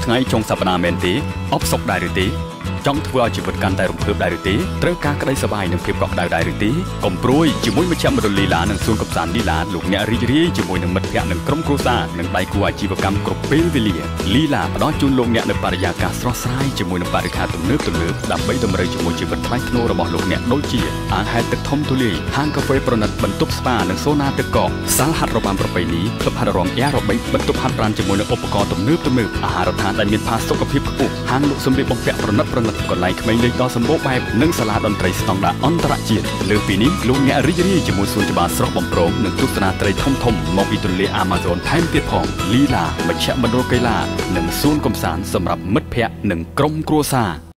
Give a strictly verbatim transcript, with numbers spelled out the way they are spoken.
ថ្ងៃចុងសប្តាហ៍មែនទេអបសុកដែរឬទេចង់ធ្វើឲ្យជីវិតកាន់តែរំភើបដែរឬទេត្រូវការក្តីសប្បាយនិងភាពកក់ក្ដៅដែរឬទេកុំព្រួយជាមួយមជ្ឈមណ្ឌលលីឡានិងសួនកម្សាន្តលីឡាលោកអ្នករីករាយជាមួយនឹងមិត្តភ័ក្តិនិងក្រុមគ្រួសារនិងដៃគូអាជីវកម្មគ្រប់ពេលវេលាលីឡាផ្ដល់ជូនលោកអ្នកនូវបរិយាកាសស្រស់ស្រាយជាមួយនឹងបរិក្ខារទំនើបទំនើបដើម្បីតម្រូវជាមួយជីវិតថ្លៃថ្នូររបស់លោកអ្នកដូចជាអាងហែលទឹកធំទូលាយហាងកាហ្វេប្រណិតបន្ទប់ស្ប៉ានិងសូណាទឹកកកសាលហាត់របាំប្រពៃណីក្លឹបហាត់រំ Aerobic បន្ទប់ហាត់ប្រាណជាមួយនឹងឧបករណ៍ទំនើបទំនើបអាហារដ្ឋានដែលមានផាសុកភាពខ្ពស់ហាងលក់សម្លៀកបំពាក់ប្រណិតប្រណិតកន្លែងក្មេងលេងដ៏សម្បូរបែបនិងសាលាតន្ត្រីស្តង់ដារអន្តរជាតិលើពីនេះលោកអ្នករីករាយជាមួយសួនច្បារស្រស់បំព្រងនិងទស្សនាត្រីធំធំមកពីទន្លេ Amazon ថែមទៀតផងលីឡាមជ្ឈមណ្ឌលកីឡានិងសួនកម្សាន្តសម្រាប់មិត្តភ័ក្តិនិងក្រុមគ្រួសារ